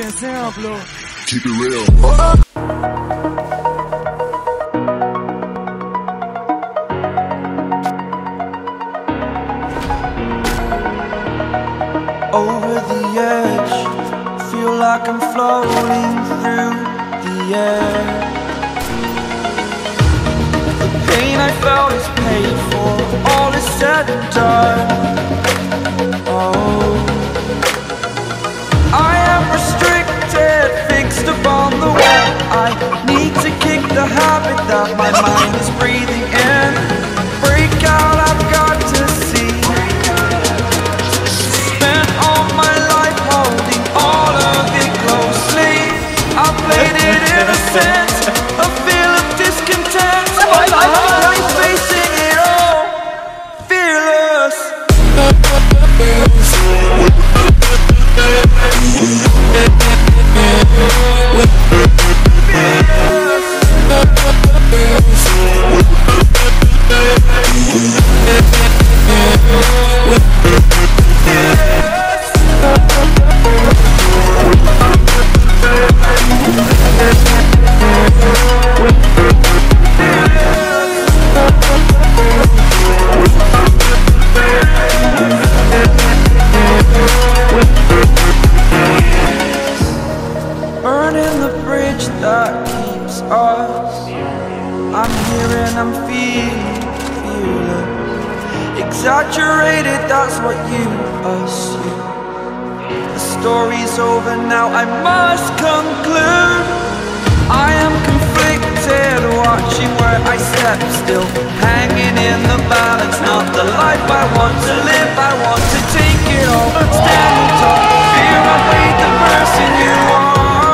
कैसे हैं आप लोग? Keep it real. Over the edge, feel like I'm floating through the air. The pain I felt is paid for, all is said and done. Oh, I am restricted, fixed upon the web. I need to kick the habit that my mind is breathing in. Break out, I've got to see. Spent all my life holding all of it closely. I played it innocent, a feel of discontent. I'm facing it all, fearless. Burning the bridge that keeps us. I'm here and I'm feeling exaggerated, that's what you assume. The story's over now, I must conclude. I am conflicted, watching where I step, still hanging in the balance. Not the life I want to live, I want to take it all. Standing tall, fear I weighed the person you are.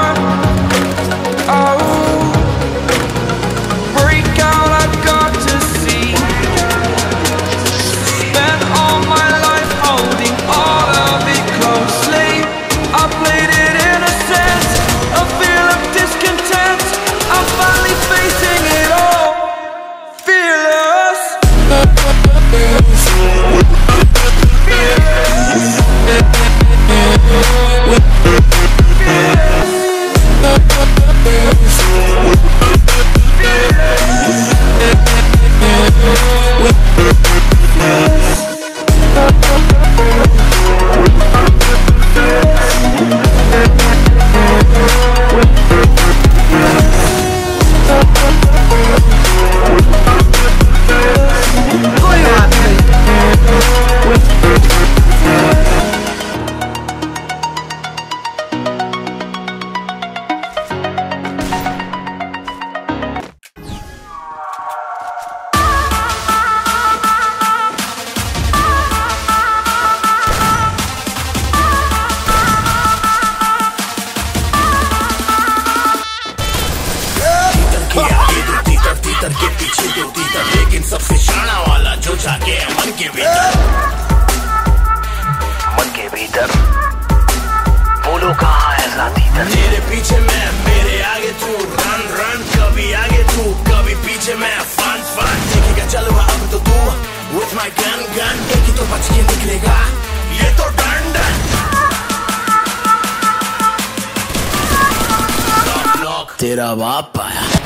लेकिन सबसे शाना वाला जो जाके मन के भीतर बोलो कहाँ है साथी तेरे पीछे मैं मेरे आगे तू रन रन कभी आगे तू कभी पीछे मैं फन फन देखेगा चलो अब तो तू with my gun gun एक ही तो बच के निकलेगा ये तो डन डन तेरा बाप आया